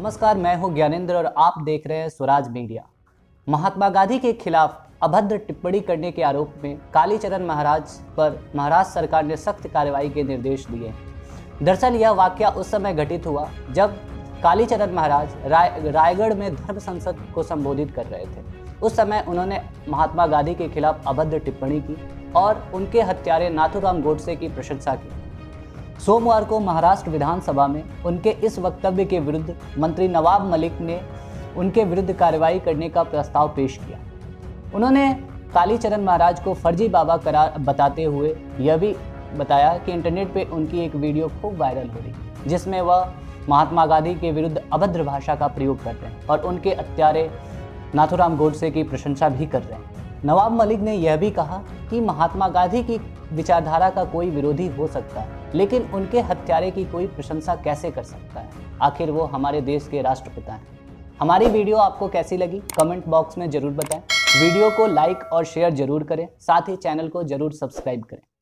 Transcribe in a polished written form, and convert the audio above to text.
नमस्कार, मैं हूं ज्ञानेंद्र और आप देख रहे हैं स्वराज मीडिया। महात्मा गांधी के खिलाफ अभद्र टिप्पणी करने के आरोप में कालीचरण महाराज पर महाराष्ट्र सरकार ने सख्त कार्रवाई के निर्देश दिए। दरअसल यह वाकया उस समय घटित हुआ जब कालीचरण महाराज रायगढ़ में धर्म संसद को संबोधित कर रहे थे। उस समय उन्होंने महात्मा गांधी के खिलाफ अभद्र टिप्पणी की और उनके हत्यारे नाथूराम गोडसे की प्रशंसा की। सोमवार को महाराष्ट्र विधानसभा में उनके इस वक्तव्य के विरुद्ध मंत्री नवाब मलिक ने उनके विरुद्ध कार्रवाई करने का प्रस्ताव पेश किया। उन्होंने कालीचरण महाराज को फर्जी बाबा करार बताते हुए यह भी बताया कि इंटरनेट पे उनकी एक वीडियो खूब वायरल हो रही है जिसमें वह महात्मा गांधी के विरुद्ध अभद्र भाषा का प्रयोग करते हैं और उनके हत्यारे नाथूराम गोडसे की प्रशंसा भी कर रहे हैं। नवाब मलिक ने यह भी कहा कि महात्मा गांधी की विचारधारा का कोई विरोधी हो सकता है, लेकिन उनके हत्यारे की कोई प्रशंसा कैसे कर सकता है? आखिर वो हमारे देश के राष्ट्रपिता हैं। हमारी वीडियो आपको कैसी लगी कमेंट बॉक्स में जरूर बताएं। वीडियो को लाइक और शेयर जरूर करें, साथ ही चैनल को जरूर सब्सक्राइब करें।